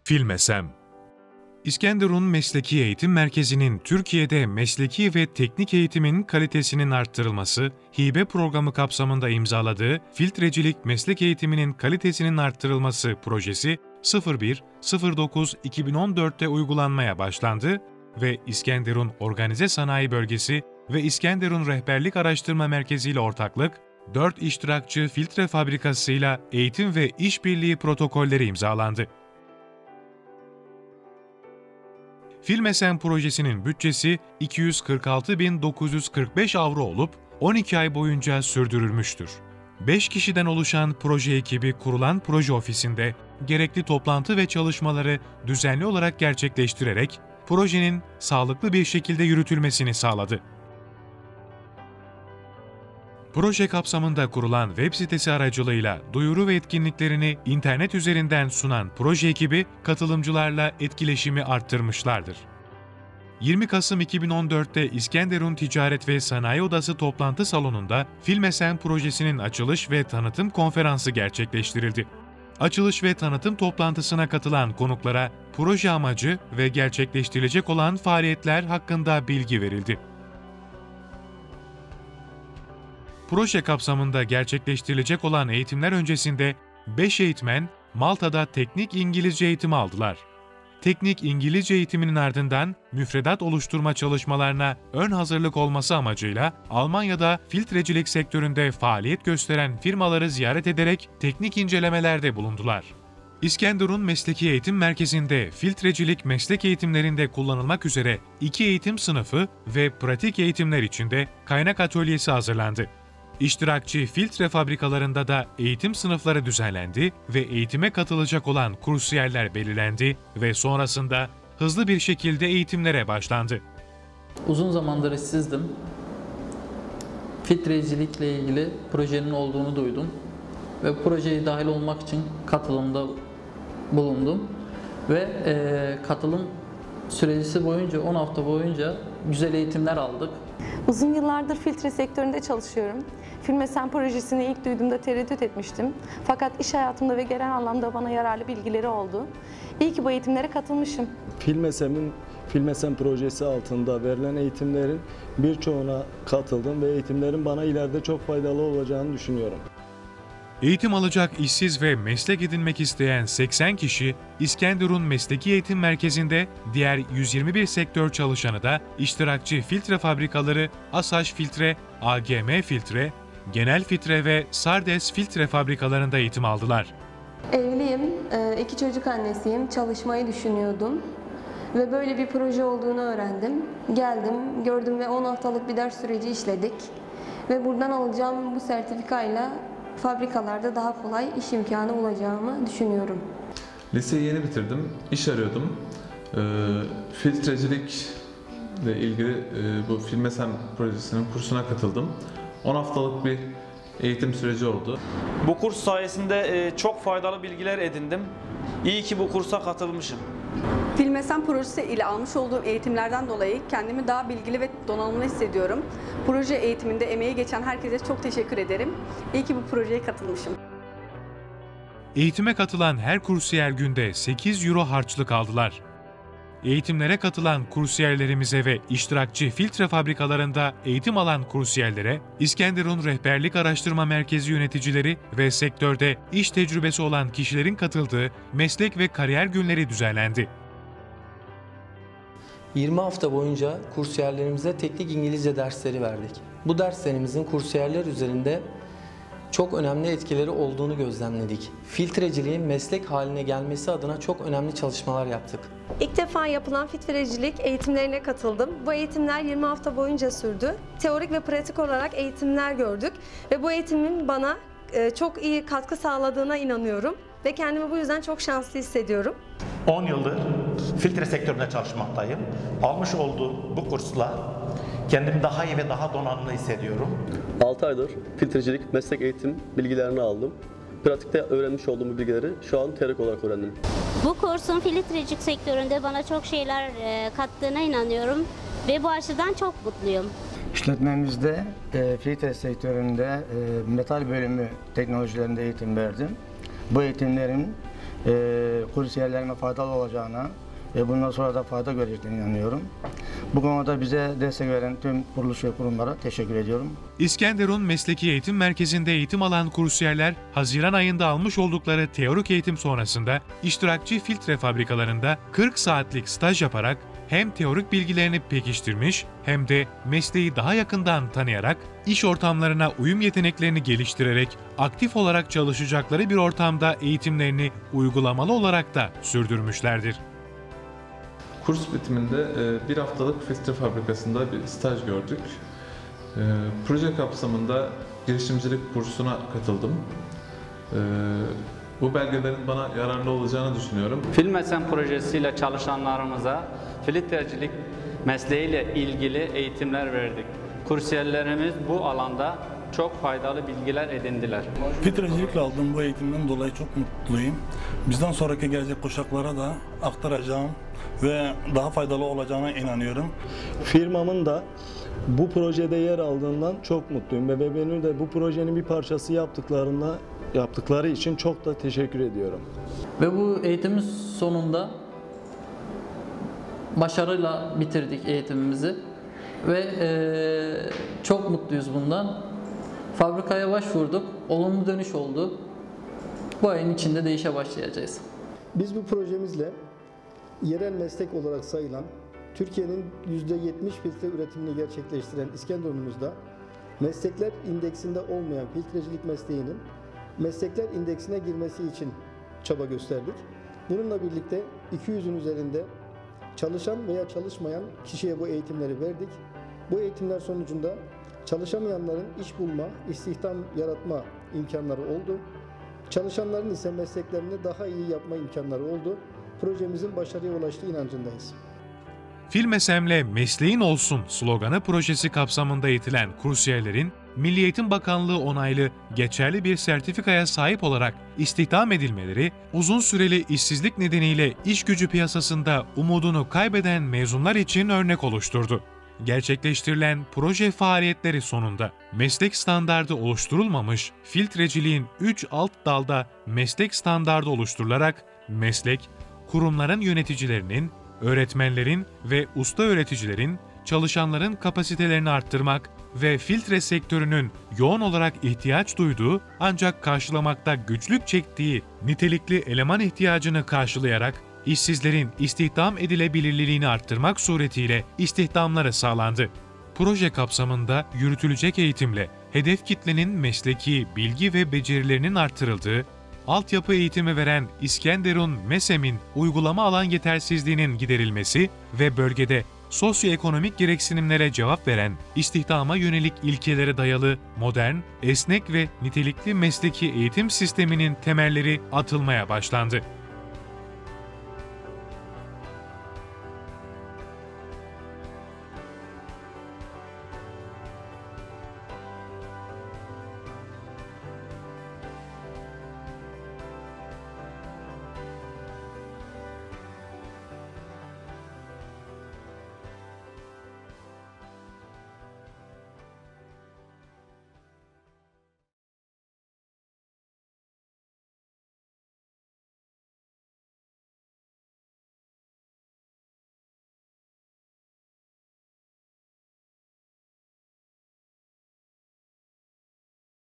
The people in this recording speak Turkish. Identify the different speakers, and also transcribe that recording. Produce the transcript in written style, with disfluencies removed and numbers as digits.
Speaker 1: Filmesem. İskenderun Mesleki Eğitim Merkezi'nin Türkiye'de mesleki ve teknik eğitimin kalitesinin arttırılması, hibe programı kapsamında imzaladığı Filtrecilik Meslek Eğitiminin kalitesinin arttırılması projesi 01.09.2014'te uygulanmaya başlandı ve İskenderun Organize Sanayi Bölgesi ve İskenderun Rehberlik Araştırma Merkezi ile ortaklık, 4 iştirakçı filtre fabrikasıyla eğitim ve işbirliği protokolleri imzalandı. Filmesem projesinin bütçesi 246.945 avro olup 12 ay boyunca sürdürülmüştür. 5 kişiden oluşan proje ekibi kurulan proje ofisinde gerekli toplantı ve çalışmaları düzenli olarak gerçekleştirerek projenin sağlıklı bir şekilde yürütülmesini sağladı. Proje kapsamında kurulan web sitesi aracılığıyla duyuru ve etkinliklerini internet üzerinden sunan proje ekibi katılımcılarla etkileşimi arttırmışlardır. 20 Kasım 2014'te İskenderun Ticaret ve Sanayi Odası toplantı salonunda Filmesem projesinin açılış ve tanıtım konferansı gerçekleştirildi. Açılış ve tanıtım toplantısına katılan konuklara proje amacı ve gerçekleştirilecek olan faaliyetler hakkında bilgi verildi. Proje kapsamında gerçekleştirilecek olan eğitimler öncesinde 5 eğitmen Malta'da teknik İngilizce eğitimi aldılar. Teknik İngilizce eğitiminin ardından müfredat oluşturma çalışmalarına ön hazırlık olması amacıyla Almanya'da filtrecilik sektöründe faaliyet gösteren firmaları ziyaret ederek teknik incelemelerde bulundular. İskenderun Mesleki Eğitim Merkezi'nde filtrecilik meslek eğitimlerinde kullanılmak üzere 2 eğitim sınıfı ve pratik eğitimler içinde kaynak atölyesi hazırlandı. İştirakçı filtre fabrikalarında da eğitim sınıfları düzenlendi ve eğitime katılacak olan kursiyerler belirlendi ve sonrasında hızlı bir şekilde eğitimlere başlandı.
Speaker 2: Uzun zamandır işsizdim. Filtrecilikle ilgili projenin olduğunu duydum ve projeye dahil olmak için katılımda bulundum ve katılım süresi boyunca 10 hafta boyunca güzel eğitimler aldık.
Speaker 3: Uzun yıllardır filtre sektöründe çalışıyorum. Filmesem projesini ilk duyduğumda tereddüt etmiştim. Fakat iş hayatımda ve genel anlamda bana yararlı bilgileri oldu. İyi ki bu eğitimlere katılmışım.
Speaker 4: Filmesem projesi altında verilen eğitimlerin birçoğuna katıldım ve eğitimlerin bana ileride çok faydalı olacağını düşünüyorum.
Speaker 1: Eğitim alacak işsiz ve meslek edinmek isteyen 80 kişi İskenderun Mesleki Eğitim Merkezi'nde, diğer 121 sektör çalışanı da iştirakçı filtre fabrikaları Asaş Filtre, AGM Filtre, Genel Filtre ve Sardes Filtre fabrikalarında eğitim aldılar.
Speaker 5: Evliyim, 2 çocuk annesiyim, çalışmayı düşünüyordum ve böyle bir proje olduğunu öğrendim. Geldim, gördüm ve 10 haftalık bir ders süreci işledik ve buradan alacağım bu sertifikayla fabrikalarda daha kolay iş imkanı bulacağımı düşünüyorum.
Speaker 6: Liseyi yeni bitirdim, iş arıyordum. Filtrecilikle ilgili bu Filmesem projesinin kursuna katıldım. 10 haftalık bir eğitim süreci oldu.
Speaker 7: Bu kurs sayesinde çok faydalı bilgiler edindim. İyi ki bu kursa katılmışım.
Speaker 8: Filmesem projesi ile almış olduğum eğitimlerden dolayı kendimi daha bilgili ve donanımlı hissediyorum. Proje eğitiminde emeği geçen herkese çok teşekkür ederim. İyi ki bu projeye katılmışım.
Speaker 1: Eğitime katılan her kursiyer günde 8 euro harçlık aldılar. Eğitimlere katılan kursiyerlerimize ve iştirakçı filtre fabrikalarında eğitim alan kursiyerlere İskenderun Rehberlik Araştırma Merkezi yöneticileri ve sektörde iş tecrübesi olan kişilerin katıldığı meslek ve kariyer günleri düzenlendi.
Speaker 9: 20 hafta boyunca kursiyerlerimize teknik İngilizce dersleri verdik. Bu derslerimizin kursiyerler üzerinde çok önemli etkileri olduğunu gözlemledik. Filtreciliğin meslek haline gelmesi adına çok önemli çalışmalar yaptık.
Speaker 10: İlk defa yapılan filtrecilik eğitimlerine katıldım. Bu eğitimler 20 hafta boyunca sürdü. Teorik ve pratik olarak eğitimler gördük ve bu eğitimin bana çok iyi katkı sağladığına inanıyorum ve kendimi bu yüzden çok şanslı hissediyorum.
Speaker 11: 10 yıldır filtre sektöründe çalışmaktayım. Almış olduğum bu kursla kendimi daha iyi ve daha donanımlı hissediyorum.
Speaker 12: 6 aydır filtrecilik meslek eğitim bilgilerini aldım. Pratikte öğrenmiş olduğum bu bilgileri şu an teorik olarak öğrendim.
Speaker 13: Bu kursun filtrecilik sektöründe bana çok şeyler kattığına inanıyorum ve bu açıdan çok mutluyum.
Speaker 14: İşletmemizde filtre sektöründe metal bölümü teknolojilerinde eğitim verdim. Bu eğitimlerin kursiyerlerime faydalı olacağına ve bundan sonra da fayda göreceklerine inanıyorum. Bu konuda bize destek veren tüm kuruluş ve kurumlara teşekkür ediyorum.
Speaker 1: İskenderun Mesleki Eğitim Merkezi'nde eğitim alan kursiyerler, Haziran ayında almış oldukları teorik eğitim sonrasında iştirakçı filtre fabrikalarında 40 saatlik staj yaparak hem teorik bilgilerini pekiştirmiş hem de mesleği daha yakından tanıyarak, iş ortamlarına uyum yeteneklerini geliştirerek aktif olarak çalışacakları bir ortamda eğitimlerini uygulamalı olarak da sürdürmüşlerdir.
Speaker 6: Kurs bitiminde bir haftalık filtre fabrikasında bir staj gördük. Proje kapsamında girişimcilik kursuna katıldım. Bu belgelerin bana yararlı olacağını düşünüyorum.
Speaker 15: Filmesen projesiyle çalışanlarımıza filtrecilik mesleğiyle ilgili eğitimler verdik. Kursiyerlerimiz bu alanda çok faydalı bilgiler edindiler.
Speaker 16: Filtrecilikle aldığım bu eğitimden dolayı çok mutluyum. Bizden sonraki gelecek kuşaklara da aktaracağım ve daha faydalı olacağına inanıyorum.
Speaker 4: Firmamın da bu projede yer aldığından çok mutluyum ve beni de bu projenin bir parçası yaptıkları için çok da teşekkür ediyorum.
Speaker 2: Ve bu eğitimin sonunda başarıyla bitirdik eğitimimizi ve çok mutluyuz bundan. Fabrikaya başvurduk, olumlu dönüş oldu. Bu ayın içinde de işe başlayacağız.
Speaker 17: Biz bu projemizle yerel meslek olarak sayılan, Türkiye'nin %70 filtre üretimini gerçekleştiren İskenderun'umuzda meslekler indeksinde olmayan filtrecilik mesleğinin meslekler indeksine girmesi için çaba gösterdik. Bununla birlikte 200'ün üzerinde çalışan veya çalışmayan kişiye bu eğitimleri verdik. Bu eğitimler sonucunda çalışamayanların iş bulma, istihdam yaratma imkanları oldu. Çalışanların ise mesleklerini daha iyi yapma imkanları oldu. Projemizin başarıya ulaştığı inancındayız.
Speaker 1: Filmesem'le mesleğin olsun sloganı projesi kapsamında eğitilen kursiyerlerin, Milli Eğitim Bakanlığı onaylı geçerli bir sertifikaya sahip olarak istihdam edilmeleri, uzun süreli işsizlik nedeniyle iş gücü piyasasında umudunu kaybeden mezunlar için örnek oluşturdu. Gerçekleştirilen proje faaliyetleri sonunda meslek standardı oluşturulmamış, filtreciliğin 3 alt dalda meslek standardı oluşturularak meslek, kurumların yöneticilerinin, öğretmenlerin ve usta öğreticilerin, çalışanların kapasitelerini arttırmak ve filtre sektörünün yoğun olarak ihtiyaç duyduğu ancak karşılamakta güçlük çektiği nitelikli eleman ihtiyacını karşılayarak işsizlerin istihdam edilebilirliğini arttırmak suretiyle istihdamları sağlandı. Proje kapsamında yürütülecek eğitimle hedef kitlenin mesleki bilgi ve becerilerinin artırıldığı, altyapı eğitimi veren İskenderun MESEM'in uygulama alan yetersizliğinin giderilmesi ve bölgede sosyoekonomik gereksinimlere cevap veren, istihdama yönelik ilkelere dayalı, modern, esnek ve nitelikli mesleki eğitim sisteminin temelleri atılmaya başlandı.